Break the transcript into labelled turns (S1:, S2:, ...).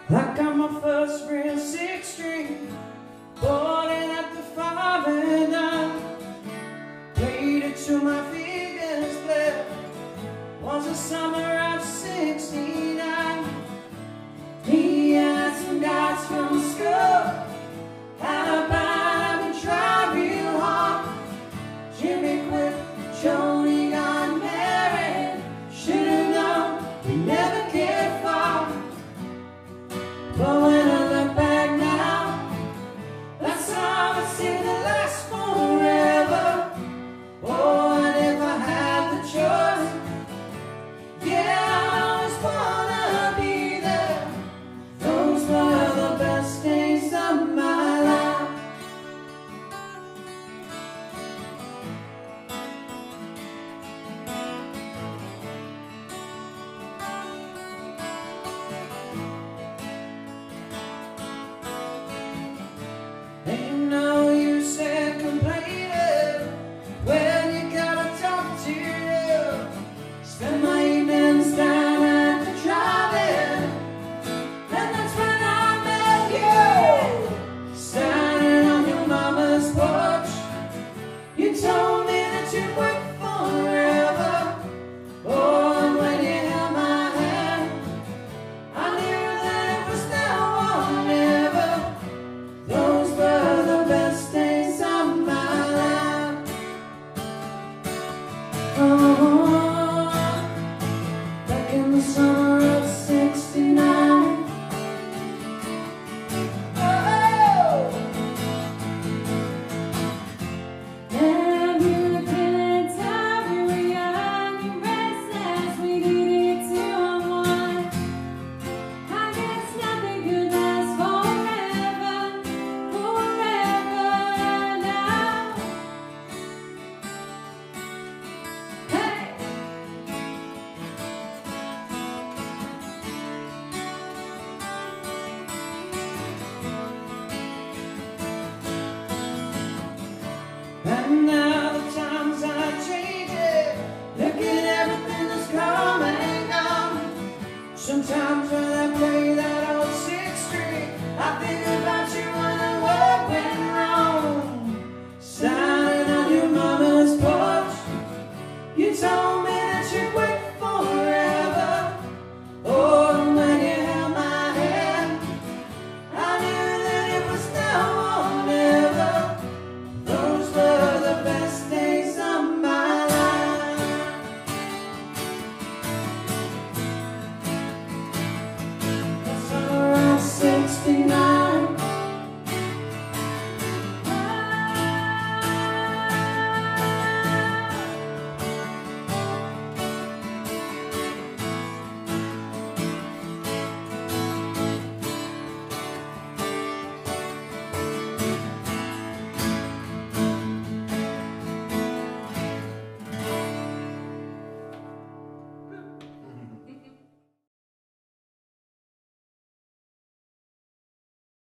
S1: I got my first real six string, bought it at the 5 and 9. Played it till my fingers bled. Was the summer of '69. Me and some guys from school had a band and we tried real hard. Jimmy quit, Joni got married. Should've known we never get far. But when I look back now, that song would seem to last forever. Oh, and if I had the choice, yeah, I always wanna be there. Those were the best days of my life. Ain't no use in complaining when you gotta talk to you. Spend my evenings down at the drive-in, and that's when I met you. Standing on your mama's porch, you told me that you'd work forever. Oh, and when you held my hand, I knew that it was now or never. Those were the best days of my life. Oh, back in the summer of '69. Oh,
S2: And we were feeling tired, we were young and restless, we needed to unwind. I guess nothing could last forever, forever now. Hey!
S1: and now the times are changing. Look at everything that's come and gone. Sometimes